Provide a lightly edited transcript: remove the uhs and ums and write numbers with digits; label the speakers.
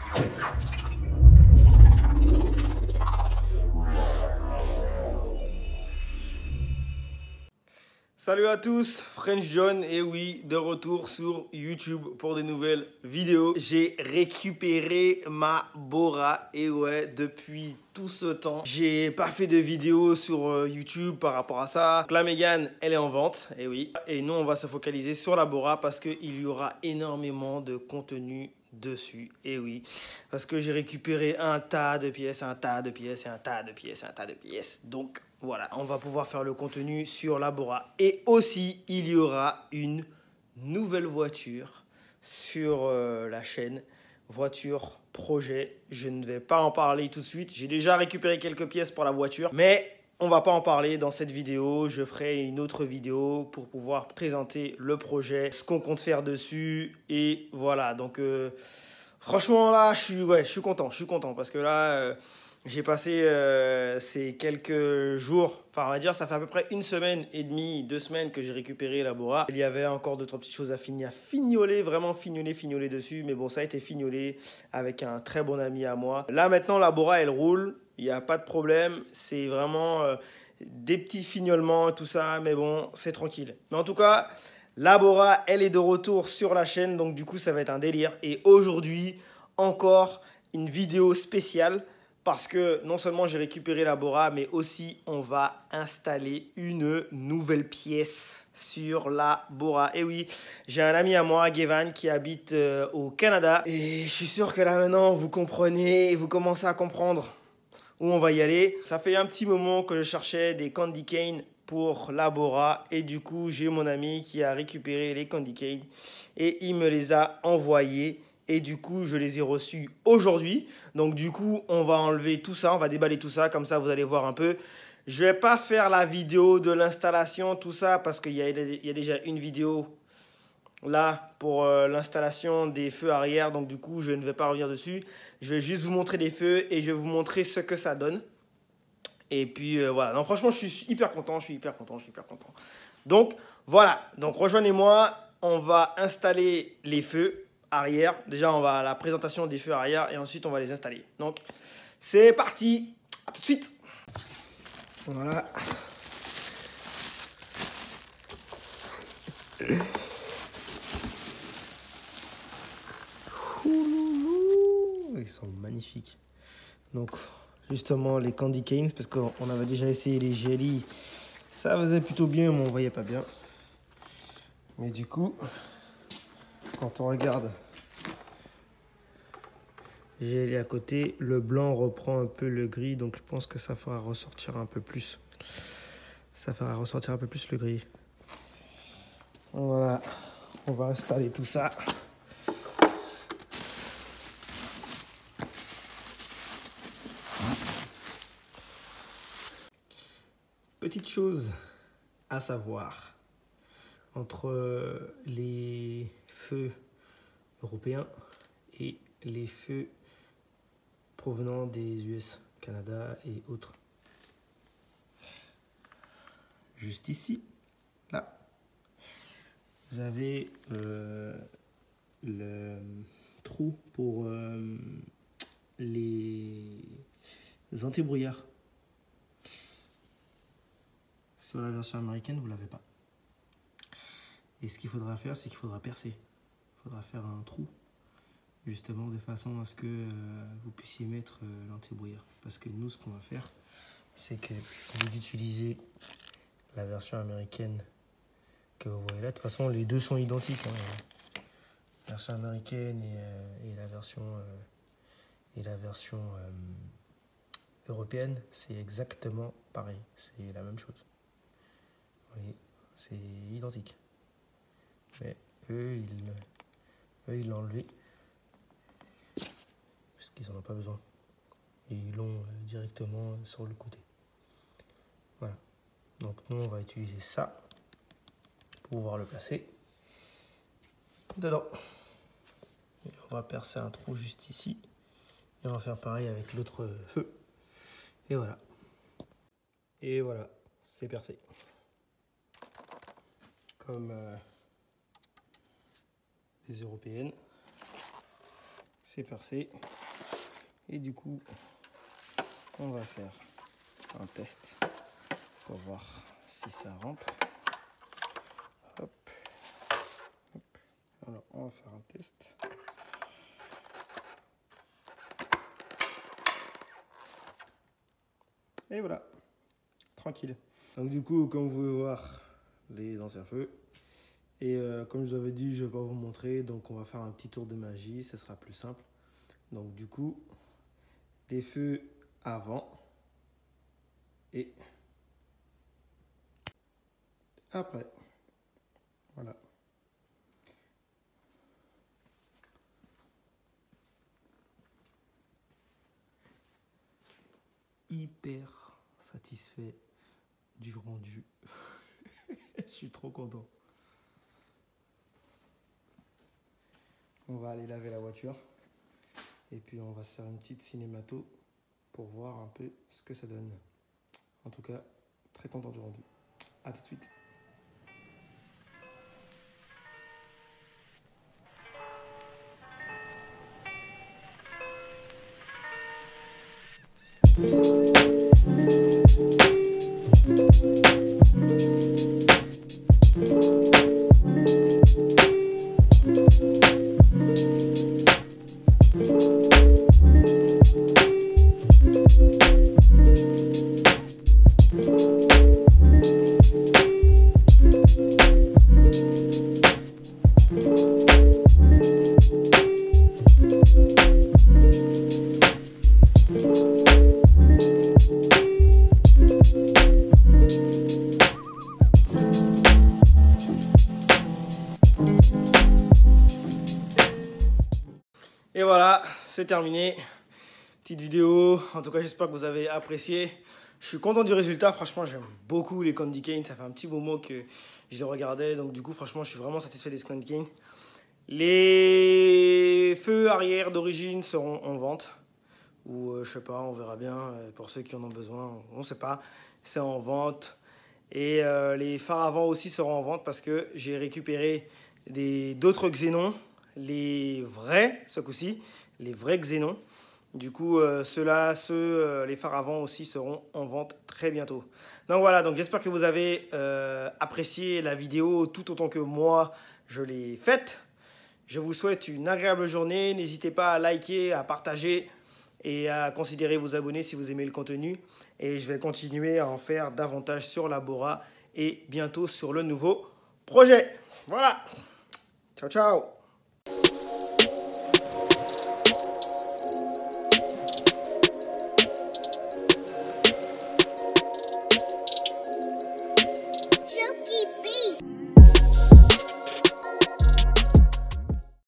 Speaker 1: Salut à tous, French John, et oui, de retour sur YouTube pour des nouvelles vidéos. J'ai récupéré ma Bora, et ouais, depuis tout ce temps, j'ai pas fait de vidéo sur YouTube par rapport à ça. Donc la Mégane, elle est en vente, et oui. Et nous, on va se focaliser sur la Bora parce qu'il y aura énormément de contenu dessus, et oui, parce que j'ai récupéré un tas de pièces, un tas de pièces, et un tas de pièces, et un tas de pièces. Donc voilà, on va pouvoir faire le contenu sur la Bora. Et aussi, il y aura une nouvelle voiture sur la chaîne. Voiture projet. Je ne vais pas en parler tout de suite. J'ai déjà récupéré quelques pièces pour la voiture. Mais on ne va pas en parler dans cette vidéo. Je ferai une autre vidéo pour pouvoir présenter le projet, ce qu'on compte faire dessus. Et voilà, donc franchement là, je suis content. Parce que là... j'ai passé ces quelques jours, enfin on va dire ça fait à peu près 1 semaine et demie, 2 semaines que j'ai récupéré la Bora. Il y avait encore 2-3 petites choses à fignoler, vraiment fignoler dessus. Mais bon, ça a été fignolé avec un très bon ami à moi. Là maintenant la Bora elle roule, il n'y a pas de problème. C'est vraiment des petits fignolements et tout ça, mais bon c'est tranquille. Mais en tout cas, la Bora elle est de retour sur la chaîne, donc du coup ça va être un délire. Et aujourd'hui encore une vidéo spéciale. Parce que non seulement j'ai récupéré la Bora, mais aussi on va installer une nouvelle pièce sur la Bora. Et oui, j'ai un ami à moi, Gevan, qui habite au Canada. Et je suis sûr que là maintenant, vous comprenez, vous commencez à comprendre où on va y aller. Ça fait un petit moment que je cherchais des candy cane pour la Bora. Et du coup, j'ai mon ami qui a récupéré les candy cane et il me les a envoyés. Et du coup, je les ai reçus aujourd'hui. Donc du coup, on va enlever tout ça, on va déballer tout ça. Comme ça, vous allez voir un peu. Je ne vais pas faire la vidéo de l'installation, tout ça, parce qu'il y a déjà une vidéo là pour l'installation des feux arrière. Donc du coup, je ne vais pas revenir dessus. Je vais juste vous montrer les feux et je vais vous montrer ce que ça donne. Et puis voilà. Non, franchement, je suis hyper content, Donc voilà. Donc rejoignez-moi. On va installer les feux arrière. Déjà, on va à la présentation des feux arrière et ensuite, on va les installer. Donc, c'est parti. À tout de suite. Voilà. Ils sont magnifiques. Donc, justement, les candy canes, parce qu'on avait déjà essayé les jelly. Ça faisait plutôt bien, mais on ne voyait pas bien. Mais du coup, quand on regarde jelly à côté, le blanc reprend un peu le gris, donc je pense que ça fera ressortir un peu plus. Ça fera ressortir un peu plus le gris. Voilà, on va installer tout ça. Petite chose à savoir entre les feux européens et les feux provenant des US, Canada et autres. Juste ici, là, vous avez le trou pour les antibrouillards. Sur la version américaine, vous ne l'avez pas. Et ce qu'il faudra faire, c'est qu'il faudra percer. Il faudra faire un trou, justement, de façon à ce que vous puissiez mettre l'antibrouillard. Parce que nous, ce qu'on va faire, c'est que au lieu d'utiliser la version américaine que vous voyez là, de toute façon, les deux sont identiques. Hein. La version américaine et la version européenne, c'est exactement pareil. C'est la même chose. Vous voyez, c'est identique. Mais eux, ils l'ont enlevé. Parce qu'ils n'en ont pas besoin. Et ils l'ont directement sur le côté. Voilà. Donc nous, on va utiliser ça pour pouvoir le placer dedans. Et on va percer un trou juste ici. Et on va faire pareil avec l'autre feu. Et voilà. Et voilà, c'est percé. Comme les européennes. c'est percé. Et du coup, on va faire un test pour voir si ça rentre. Hop. Hop. Alors, on va faire un test. Et voilà, tranquille. Donc du coup, comme vous pouvez voir, les anciens feux. Et comme je vous avais dit, je ne vais pas vous montrer. Donc on va faire un petit tour de magie, ce sera plus simple. Donc du coup, les feux avant et après. Voilà. Hyper satisfait du rendu. Je suis trop content. On va aller laver la voiture. Et puis on va se faire une petite cinémato pour voir un peu ce que ça donne. En tout cas, très content du rendu. A tout de suite. Et voilà, c'est terminé. Petite vidéo. En tout cas, j'espère que vous avez apprécié. Je suis content du résultat. Franchement, j'aime beaucoup les candy cane. Ça fait un petit moment que je les regardais. Donc, du coup, franchement, je suis vraiment satisfait des candy cane. Les feux arrière d'origine seront en vente. Ou, je sais pas, on verra bien. Pour ceux qui en ont besoin, on ne sait pas. C'est en vente. Et les phares avant aussi seront en vente parce que j'ai récupéré d'autres xénons. Les vrais, ce coup-ci, les vrais xénons. Du coup, les phares avant aussi seront en vente très bientôt. Donc voilà, donc j'espère que vous avez apprécié la vidéo tout autant que moi, je l'ai faite. Je vous souhaite une agréable journée. N'hésitez pas à liker, à partager et à considérer vous abonner si vous aimez le contenu. Et je vais continuer à en faire davantage sur la Bora et bientôt sur le nouveau projet. Voilà. Ciao, ciao.